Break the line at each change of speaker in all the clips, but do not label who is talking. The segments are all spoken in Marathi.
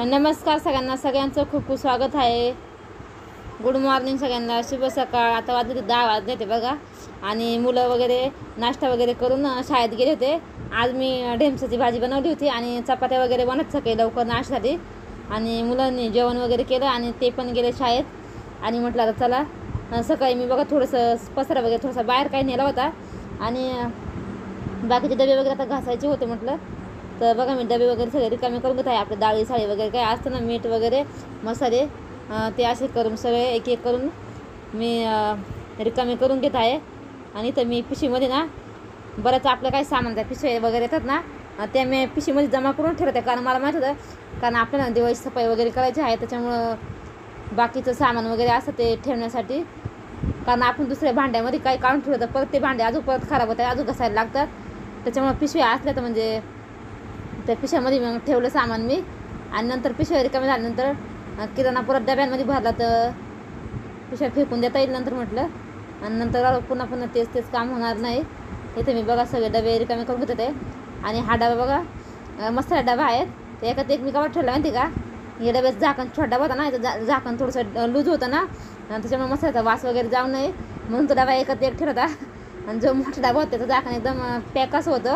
नमस्कार सगळ्यांना, सगळ्यांचं खूप खूप स्वागत आहे. गुड मॉर्निंग सगळ्यांना, शुभ सकाळ. आता वाजले 10 वाजले ते बघा. आणि मुलं वगैरे नाश्ता वगैरे करून शाळेत गेले होते. आज मी ढेमसाची भाजी बनवली होती आणि चपात्या वगैरे बनत सकाळी लवकर नाश्त्यासाठी. आणि मुलांनी जेवण वगैरे केलं आणि ते पण गेले शाळेत. आणि म्हटलं आता चला सकाळी मी बघा थोडंसं पसारा वगैरे थोडासा बाहेर काही नेला होता आणि बाकीचे डबे वगैरे आता घासायचे होते म्हटलं. तर बघा मी डबे वगैरे सगळे रिकामे करून घेत आहे. आपले डाळी साळी वगैरे काय असतं ना, मीठ वगैरे मसाले ते असे करून सगळे एक एक करून मी रिकामे करून घेत आहे. आणि इथं मी पिशवीमध्ये ना बरंच आपलं काही सामान त्या पिशवी वगैरे येतात ना, त्या मी पिशवीमध्ये जमा करून ठेवते. कारण मला माहीत होतं कारण आपल्याला दिवाळीची सफाई वगैरे करायची आहे, त्याच्यामुळं बाकीचं सामान वगैरे असतं ते ठेवण्यासाठी. कारण आपण दुसऱ्या भांड्यामध्ये काही काढून ठेवलं तर परत ते भांडे अजून परत खराब होतात, अजून घसायला लागतात. त्याच्यामुळं पिशव्या असल्या तर म्हणजे त्या पिशव्यामध्ये मग ठेवलं सामान मी. आणि नंतर पिशव्या रिकामी झाल्यानंतर किराणा परत डब्यांमध्ये भरला तर पिशव्या फेकून देता येईल नंतर म्हटलं. आणि नंतर पुन्हा पुन्हा तेच काम होणार नाही. इथे मी बघा सगळे डबे रिकामे करून घेत होते. आणि हा डबा बघा मसाला डबा आहेत, ते एकात एक मी गावात ठेवला माहिती का. या डब्याचं झाकण छोटा डबा होता ना, याचं झाकण थोडंसं लूज होतं ना, त्याच्यामुळे मसाल्याचा वास वगैरे जाऊ नये म्हणून तो डबा एकात एक ठेवला होता. आणि जो मोठा डबा होता त्याचं झाकण एकदम पॅक असं होतं.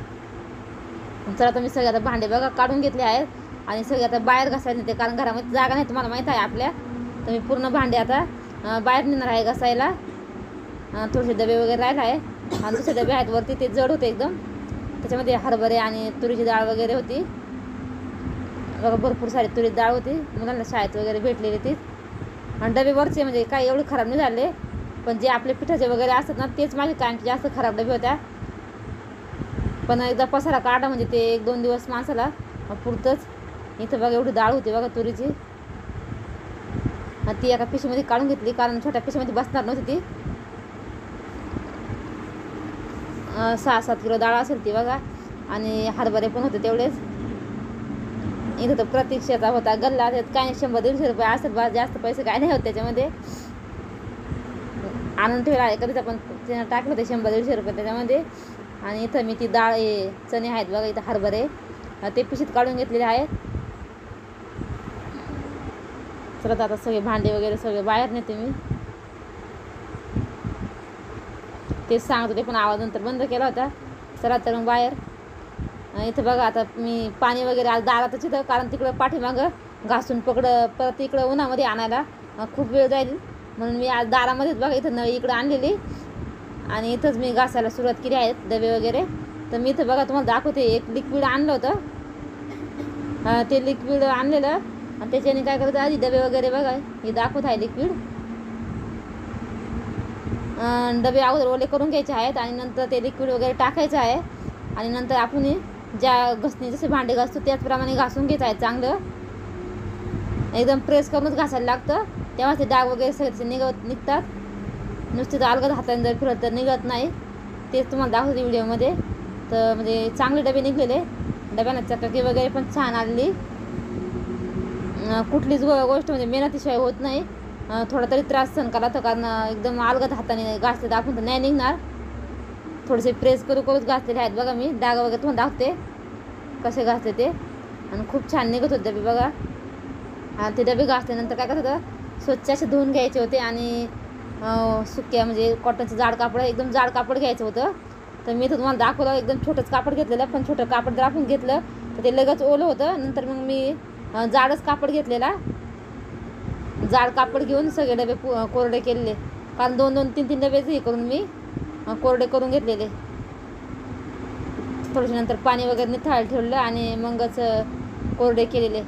चला तर मी सगळे आता भांडे बघा काढून घेतले आहेत आणि सगळे आता बाहेर घासायला नेते, कारण घरामध्ये जागा नाही तुम्हाला माहीत आहे आपल्या. तर मी पूर्ण भांडे आता बाहेर नेणार आहे घासायला. थोडेसे डबे वगैरे राहिले आहे आणि दुसरे डबे आहेत वरती, ते जड होते एकदम. त्याच्यामध्ये हरभरे आणि तुरीची डाळ वगैरे होती बघा, भरपूर सारी तुरीची डाळ होती, मुलांना शाळेत वगैरे भेटलेली ती. आणि डबे वरचे म्हणजे काही एवढे खराब नाही झाले, पण जे आपले पिठाचे वगैरे असतात ना तेच माझे कायमचे जास्त खराब डबे होत्या. पण एकदा पसारा काढा म्हणजे ते 1-2 दिवस माणसाला पुरतंच. इथं बघा एवढी डाळ होती बघा तुरीची, ती एका पिशवीमध्ये काढून घेतली कारण छोट्या पिशवीमध्ये बसणार नव्हती ती. 6-7 किलो डाळ असेल ती बघा. आणि हरभरे पण होते तेवढेच. इथं तर प्रतीक्षेचा होता गल्ला, त्यात काय 100-150 रुपये असेल बा, जास्त पैसे काय नाही होत त्याच्यामध्ये. आणून ठेवला आहे कधीच आपण टाकलं ते 100-150 रुपये त्याच्यामध्ये. आणि इथं मी ती डाळ चणे आहेत बघा, इथं हरभरे ते पिशीत काढून घेतलेले आहेत. चला आता सगळे भांडे वगैरे सगळे बाहेर नेते मी. तेच सांगत होते पण आवाज नंतर बंद केला होता. चला तर मग बाहेर. इथं बघा आता मी पाणी वगैरे आज दारातच इथं, कारण तिकडं पाठीमागं घासून परत इकडं उन्हामध्ये आणायला खूप वेळ जाईल म्हणून मी आज दारामध्येच बघा इथं नळी इकडं आणलेली. आणि इथंच मी घासायला सुरुवात केली आहे डबे वगैरे. तर मी इथं बघा तुम्हाला दाखवते, एक लिक्विड आणलं होतं, ते लिक्विड आणलेलं आणि त्याच्याने काय करायचं आधी डबे वगैरे बघा हे दाखवत आहे लिक्विड. डबे अगोदर ओले करून घ्यायचे आहेत आणि नंतर ते लिक्विड वगैरे टाकायचं आहे. आणि नंतर आपण ज्या घासणी जसे भांडे घासतो त्याचप्रमाणे घासून घ्यायचं आहे. चांगलं एकदम प्रेस करूनच घासायला लागतं, तेव्हा ते डाग वगैरे सगळे निघतात. नुसते अलगद हाताने जर फिरत तर निघत नाही. तेच तुम्हाला दाखवते व्हिडिओमध्ये. तर म्हणजे चांगले डबे निघलेले, डब्याला चकाकी वगैरे पण छान आलेली. कुठलीच गोष्ट म्हणजे मेहनतीशिवाय होत नाही. थोडा तरी त्रास सहन करावा लागतो, कारण एकदम अलगद हाताने घासले तर आपण तर नाही निघणार. थोडेसे प्रेस करूच घासलेले आहेत बघा मी. डाग वगैरे तुम्हाला दाखवते कसे घासले ते. आणि खूप छान निघत होते डबे बघा. आणि ते डबे घासल्यानंतर काय करत होतं, स्वच्छ असे धुवून घ्यायचे होते आणि सुक्या म्हणजे कॉटनचं जाड कापड, एकदम जाड कापड घ्यायचं होतं. तर मी तर तुम्हाला दाखवलं एकदम छोटंच कापड घेतलेलं, पण छोटं कापड जर आपण घेतलं तर ते लगेच ओलं होतं. नंतर मग मी जाडच कापड घेतलेला, जाड कापड घेऊन सगळे डबे कोरडे केलेले. कारण 2-2, 3-3 डबेच हे करून मी कोरडे करून घेतलेले. थोडेसे नंतर पाणी वगैरे निथळायला ठेवलं आणि मगच कोरडे केलेले.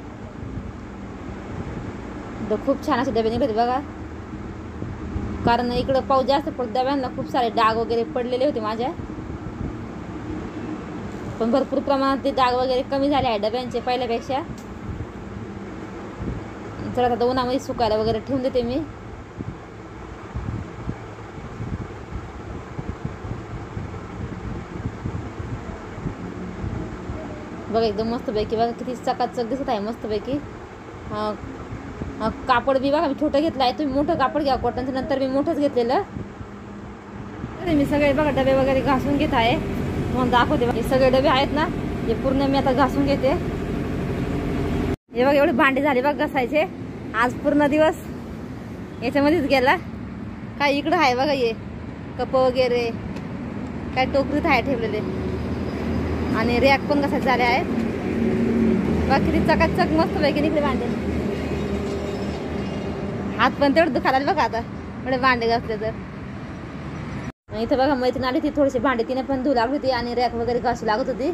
तर खूप छान असे डबे निघले बघा. कारण इकडं पाऊस जास्त पडतो, डब्यांना खूप सारे डाग वगैरे पडलेले होते माझ्या. पण भरपूर प्रमाणात ते डाग वगैरे कमी झाले आहे डब्यांचे पहिल्यापेक्षा. चला आता उन्हामध्ये सुकायला वगैरे ठेवून देते मी. बघा एकदम मस्तपैकी बघा किती चकाचक दिसत आहे मस्तपैकी. कापड बी बघा मी छोटं घेतलं आहे, तुम्ही मोठं कापड घ्या कॉटनचं. नंतर मी मोठंच घेतलेलं. मी सगळे बघा डबे वगैरे घासून घेत आहे, मग दाखवते. हे सगळे डबे आहेत ना, हे पूर्ण मी आता घासून घेते. हे बघ एवढे भांडे झाले बघ घासायचे. आज पूर्ण दिवस याच्यामध्येच गेला. काय इकडं आहे बघा हे कप वगैरे काय टोकरीत आहे ठेवलेले. आणि रॅक पण घासायचे झाले आहे. बाकी किती चकाचक मस्त पैकी निघले भांडे. हात पण तेवढं दुखायला बघा आता एवढे भांडे घासले तर. इथं बघा मैत्रीण आली ती थोडीशी भांडे तिने पण धुऊ लागली होती आणि रॅक वगैरे घासू लागत होती.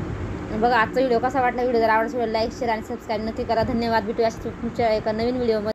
बघा आजचा व्हिडिओ कसा वाटला. व्हिडिओ जर आवडला असेल लाईक शेअर आणि सबस्क्राईब नक्की करा. धन्यवाद. भेटूया तुमच्या एका नवीन व्हिडिओ मध्ये.